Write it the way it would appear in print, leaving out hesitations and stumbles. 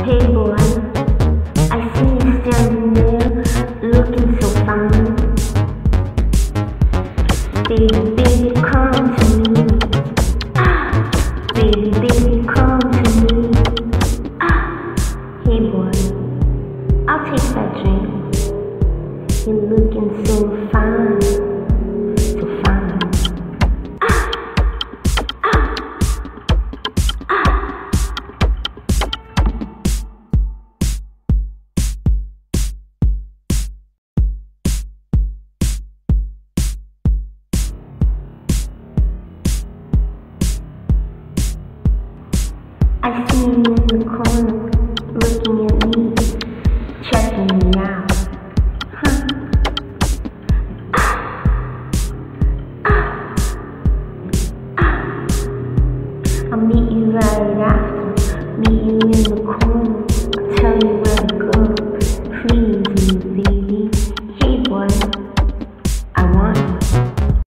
Hey boy, I see you standing there, looking so fine. Baby, baby, come to me. Baby, baby, come to me. Hey boy, I'll take that drink. You're looking so fine, so fine. I see you in the corner, looking at me, checking me out. I'll meet you right after, meet you in the corner.